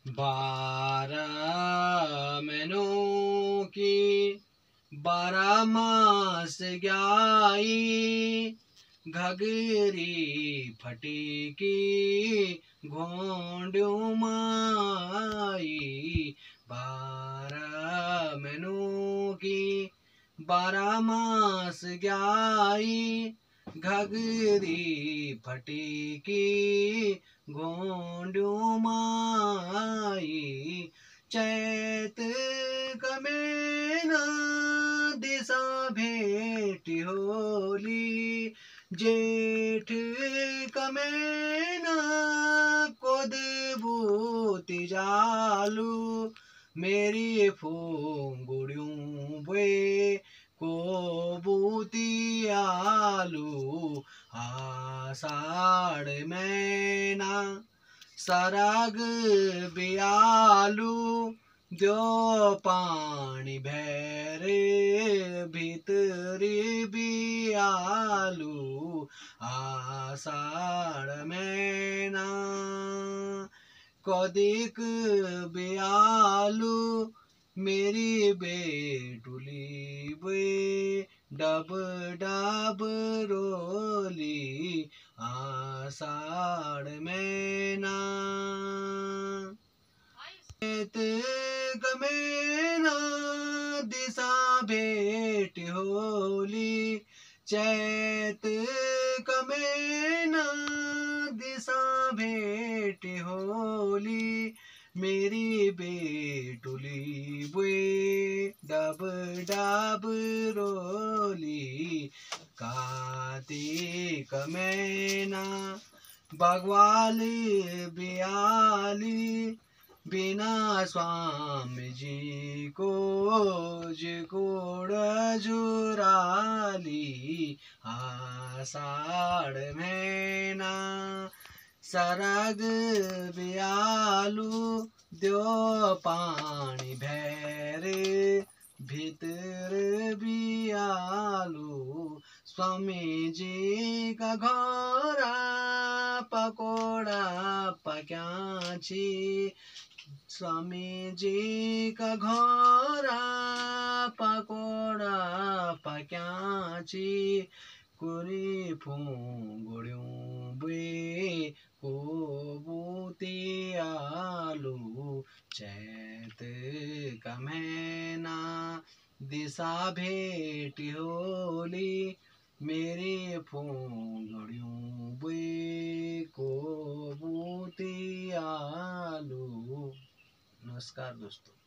बारह महीनों की 12 मास ग्याई, घगरी फटी की घोंड्यों माई। 12 महीनों की 12 मास ग्याई, घगरी फटी की घोंड्यों माई। चैत का महीना दिशा भेंट होली, जेठ का महीना कोद बूती जालू। मेरी फूंगड़ियों बे को बूती आलू। आषाढ़ महीना सरग बियालू, दो पानी भैरे भीतरी बियालू। आषाढ़ महीना कदिक बियालू, मेरी बेटुली बे डब डब रोली। आषाढ़ महीना गमेना दिशा भेंट होली, चैत कमेना दिशा भेंट होली। मेरी बेटुली बुए डब डब रोली। कार्तिक महीना बग्वाली बियाली, बिना स्वामी जी को जिकोड़ जुराली। आषाढ़ महीना सरग बियालू, दो पानी भैरे भीतर बियालू। स्वामी जी का घोरा पकोड़ा पक्याची, स्वामी जी का घोरा पकोड़ा पक्याची। कुरी फूंगड़ियों बे को बूती आलू। चैत का महीना दिशा भेंट होली, मेरी फूंगड़ियों बे को बूती आलू। नमस्कार दोस्तों।